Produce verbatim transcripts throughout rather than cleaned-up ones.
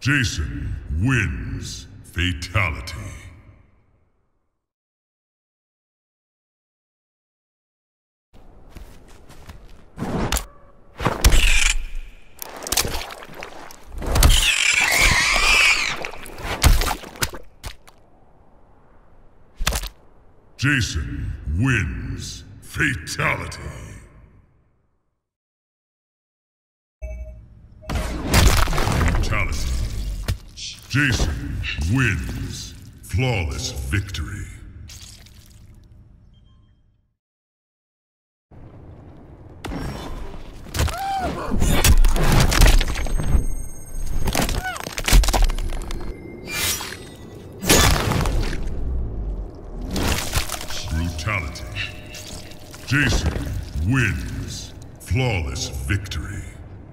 Jason wins. Fatality. Jason wins. Fatality. Brutality. Jason wins. Flawless victory. Brutality. Jason wins. Flawless victory.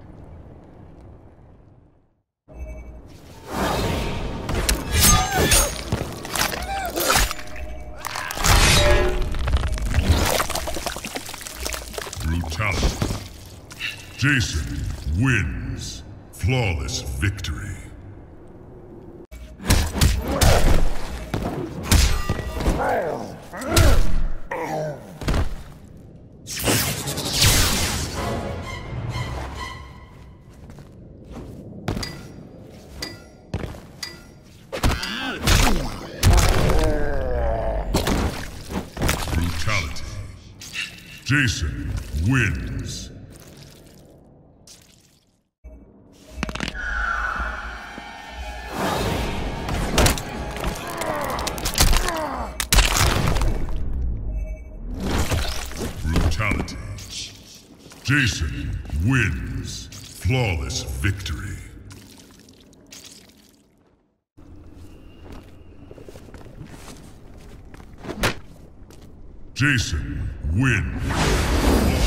Brutality. Jason wins. Flawless victory. Brutality. Jason wins. Brutality. Jason wins. Flawless victory. Jason wins.